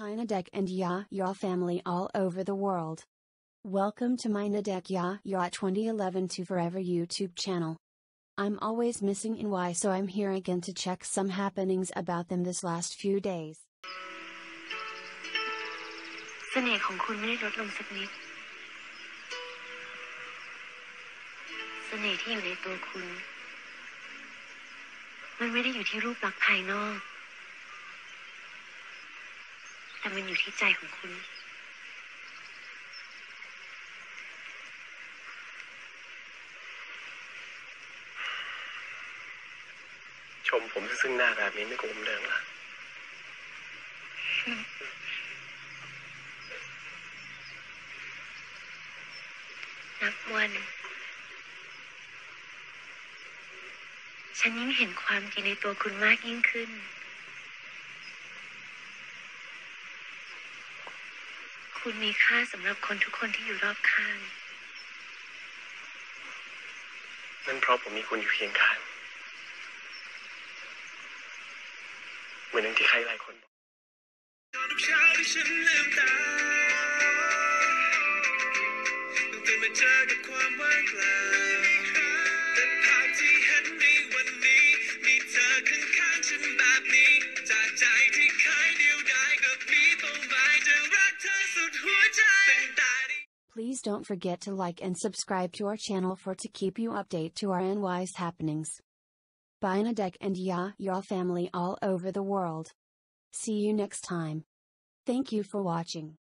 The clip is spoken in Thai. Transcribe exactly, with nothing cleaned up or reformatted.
Hi Nadech and Yaya family all over the world. Welcome to my Nadech Yaya twenty eleven to Forever YouTube channel. I'm always missing N Y, so I'm here again to check some happenings about them this last few days. เสน่ห์ของคุณไม่ได้ลดลงสักนิดเสน่ห์ที่อยู่ในตัวคุณมันไม่ได้อยู่ที่รูปลักษณ์ภายนอกแต่มันอยู่ที่ใจของคุณชมผมซึ่งหน้าแบบนี้ไม่โกงเดิมล่ะนับวันฉันยิ่งเห็นความดีในตัวคุณมากยิ่งขึ้นคุณมีค่าสำหรับคนทุกคนที่อยู่รอบข้างนั่นเพราะผมมีคุณอยู่เคียงข้างเหมือนที่ใครหลายคนบอกทุกเช้าที่ฉันลืมตาต้องตื่นมาเจอกับความว่างเปล่าแต่ภาพที่เห็นในวันนี้มีเธอข้างๆฉันแบบนี้จากใจที่เคยเดียวดายกับมีเป้าหมายจะรักเธอสุดหัวใจ Please don't forget to like and subscribe to our channel for to keep you update to our N Y's happenings. Bye Nadech and Yaya family all over the world. See you next time. Thank you for watching.